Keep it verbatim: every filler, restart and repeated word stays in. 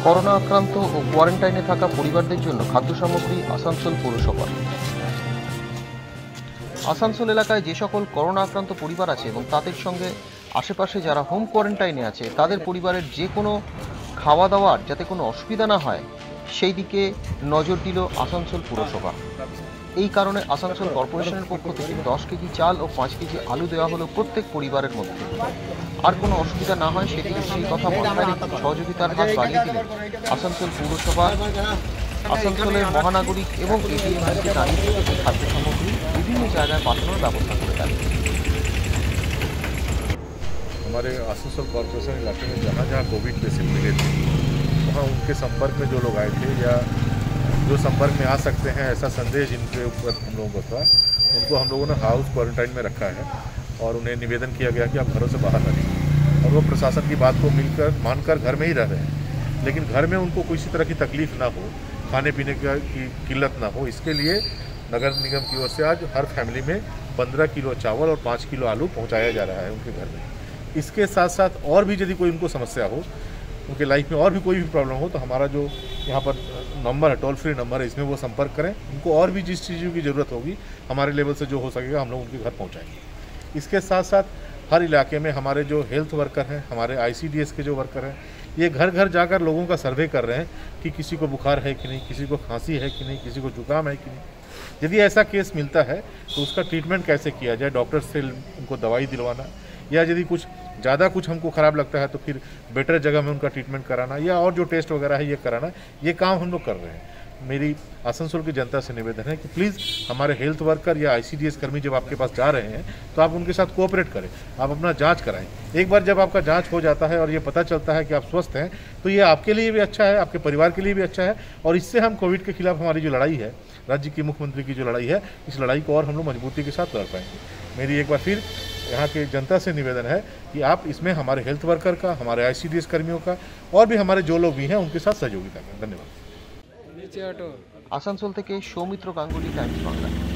Corona আক্রান্ত ও কোয়ারেন্টাইনে থাকা পরিবারদের জন্য খাদ্য সামগ্রী আসানসোল পৌরসভা। আসানসোল এলাকায় যে সকল করোনা আক্রান্ত পরিবার আছে এবং তাদের সঙ্গে আশেপাশে যারা হোম কোয়ারেন্টাইনে আছে তাদের পরিবারের যে কোনো খাওয়া দাওয়ার যাতে কোনো অসুবিধা না হয় সেই দিকে নজর দিল আসানসোল পৌরসভা। এই কারণে আসানসোল কর্পোরেশনের পক্ষ থেকে দশ কেজি চাল ও পাঁচ কেজি আলু দেওয়া হলো প্রত্যেক পরিবারের মধ্যে। আর কোনো অসুবিধা না হয় সেদিকে সেই কথা মাথায় রেখে সহযোগিতার হাত বাড়িয়ে দিলেন আসানসোল পৌরসভা। আসানসোলের মহানাগরিক এবং এটিএম থেকে দাঁড়িয়ে এই খাদ্য সামগ্রী বিভিন্ন জায়গায় পাঠানোর ব্যবস্থা করে দেন। हमारे आसनसोल कॉर्पोरेशन इलाके में जहाँ जहाँ कोविड पेशेंट मिले थे वहाँ उनके संपर्क में जो लोग आए थे या जो संपर्क में आ सकते हैं ऐसा संदेश जिनके ऊपर हम लोगों को था उनको हम लोगों ने हाउस क्वारंटाइन में रखा है और उन्हें निवेदन किया गया कि आप घरों से बाहर न निकलें। और वो प्रशासन की बात को मिलकर मानकर घर में ही रह रहे हैं, लेकिन घर में उनको किसी तरह की तकलीफ ना हो, खाने पीने की किल्लत ना हो, इसके लिए नगर निगम की ओर से आज हर फैमिली में पंद्रह किलो चावल और पाँच किलो आलू पहुँचाया जा रहा है उनके घर में। इसके साथ साथ और भी यदि कोई उनको समस्या हो, उनके लाइफ में और भी कोई भी प्रॉब्लम हो, तो हमारा जो यहाँ पर नंबर है, टोल फ्री नंबर है, इसमें वो संपर्क करें। उनको और भी जिस चीज़ों की ज़रूरत होगी हमारे लेवल से जो हो सकेगा हम लोग उनके घर पहुँचाएंगे। इसके साथ साथ हर इलाके में हमारे जो हेल्थ वर्कर हैं, हमारे आई सी डी एस के जो वर्कर हैं, ये घर घर जाकर लोगों का सर्वे कर रहे हैं कि किसी को बुखार है कि नहीं, किसी को खांसी है कि नहीं, किसी को जुकाम है कि नहीं। यदि ऐसा केस मिलता है तो उसका ट्रीटमेंट कैसे किया जाए, डॉक्टर से उनको दवाई दिलवाना, या यदि कुछ ज़्यादा कुछ हमको ख़राब लगता है तो फिर बेटर जगह में उनका ट्रीटमेंट कराना, या और जो टेस्ट वगैरह है ये कराना, ये काम हम लोग कर रहे हैं। मेरी आसनसोल की जनता से निवेदन है कि प्लीज़ हमारे हेल्थ वर्कर या आई सी डी एस कर्मी जब आपके पास जा रहे हैं तो आप उनके साथ कोऑपरेट करें, आप अपना जांच कराएं। एक बार जब आपका जांच हो जाता है और ये पता चलता है कि आप स्वस्थ हैं तो ये आपके लिए भी अच्छा है, आपके परिवार के लिए भी अच्छा है, और इससे हम कोविड के खिलाफ हमारी जो लड़ाई है, राज्य की मुख्यमंत्री की जो लड़ाई है, इस लड़ाई को और हम लोग मजबूती के साथ लड़ पाएंगे। मेरी एक बार फिर यहाँ के जनता से निवेदन है कि आप इसमें हमारे हेल्थ वर्कर का, हमारे आई सी डी एस कर्मियों का और भी हमारे जो लोग भी हैं उनके साथ सहयोगिता करें। धन्यवाद। আসানসোল থেকে সৌমিত্র গাঙ্গুলি, টাইমস বাংলা।